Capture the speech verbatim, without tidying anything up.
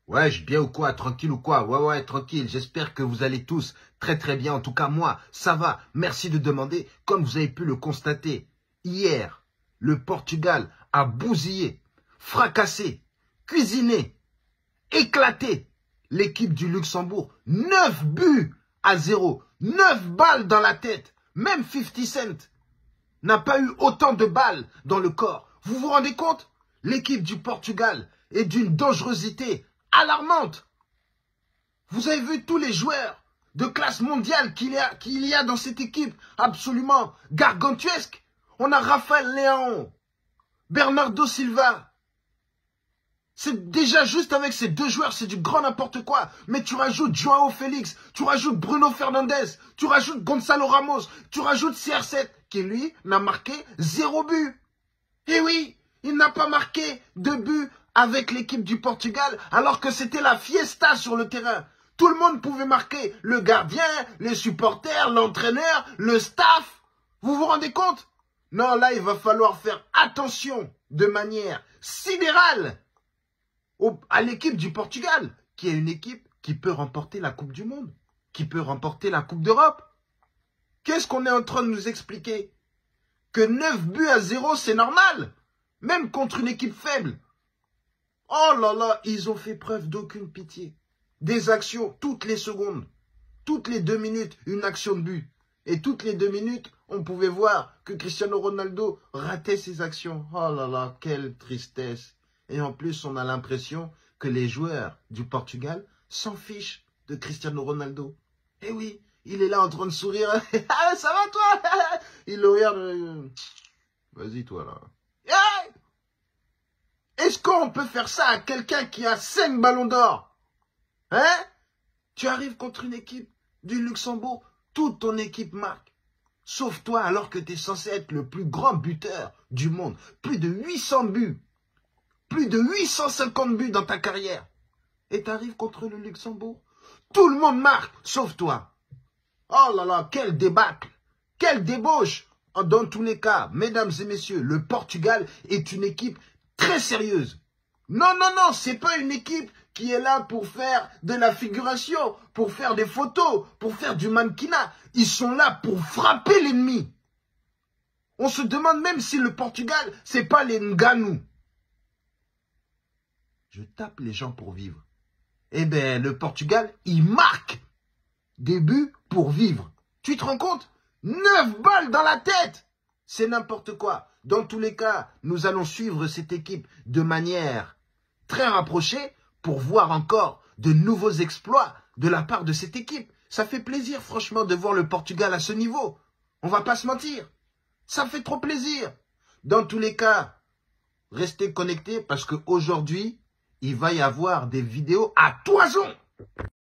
Ouais, je bien ou quoi? Tranquille ou quoi? Ouais, ouais, tranquille. J'espère que vous allez tous très très bien. En tout cas, moi, ça va. Merci de demander. Comme vous avez pu le constater, hier, le Portugal a bousillé, fracassé, cuisiné, éclaté l'équipe du Luxembourg. Neuf buts à zéro. Neuf balles dans la tête. Même cinquante Cent n'a pas eu autant de balles dans le corps. Vous vous rendez compte? L'équipe du Portugal est d'une dangerosité alarmante. Vous avez vu tous les joueurs de classe mondiale qu'il y a, qu'il y a dans cette équipe, absolument gargantuesque. On a Rafael Leão, Bernardo Silva. C'est déjà juste avec ces deux joueurs, c'est du grand n'importe quoi. Mais tu rajoutes Joao Félix, tu rajoutes Bruno Fernandes, tu rajoutes Gonzalo Ramos, tu rajoutes C R sept, qui lui n'a marqué zéro but. Et oui, il n'a pas marqué de but avec l'équipe du Portugal, alors que c'était la fiesta sur le terrain. Tout le monde pouvait marquer, le gardien, les supporters, l'entraîneur, le staff. Vous vous rendez compte? Non, là, il va falloir faire attention de manière sidérale au, à l'équipe du Portugal, qui est une équipe qui peut remporter la Coupe du Monde, qui peut remporter la Coupe d'Europe. Qu'est-ce qu'on est en train de nous expliquer? Que neuf buts à zéro, c'est normal, même contre une équipe faible. Oh là là, ils ont fait preuve d'aucune pitié. Des actions toutes les secondes. Toutes les deux minutes, une action de but. Et toutes les deux minutes, on pouvait voir que Cristiano Ronaldo ratait ses actions. Oh là là, quelle tristesse. Et en plus, on a l'impression que les joueurs du Portugal s'en fichent de Cristiano Ronaldo. Eh oui, il est là en train de sourire. Ah, ça va toi? Il le regarde. Vas-y toi là. Est-ce qu'on peut faire ça à quelqu'un qui a cinq ballons d'or? Hein? Tu arrives contre une équipe du Luxembourg, toute ton équipe marque. Sauf toi, alors que tu es censé être le plus grand buteur du monde. Plus de huit cents buts. Plus de huit cent cinquante buts dans ta carrière. Et tu arrives contre le Luxembourg. Tout le monde marque, sauf toi. Oh là là, quel débâcle. Quelle débauche. Dans tous les cas, mesdames et messieurs, le Portugal est une équipe très sérieuse. Non, non, non, c'est pas une équipe qui est là pour faire de la figuration, pour faire des photos, pour faire du mannequinat. Ils sont là pour frapper l'ennemi. On se demande même si le Portugal, c'est pas les Nganou. Je tape les gens pour vivre. Eh bien, le Portugal, il marque des buts pour vivre. Tu te rends compte? Neuf balles dans la tête! C'est n'importe quoi. Dans tous les cas, nous allons suivre cette équipe de manière très rapprochée pour voir encore de nouveaux exploits de la part de cette équipe. Ça fait plaisir, franchement, de voir le Portugal à ce niveau. On va pas se mentir. Ça fait trop plaisir. Dans tous les cas, restez connectés parce qu'aujourd'hui, il va y avoir des vidéos à toison.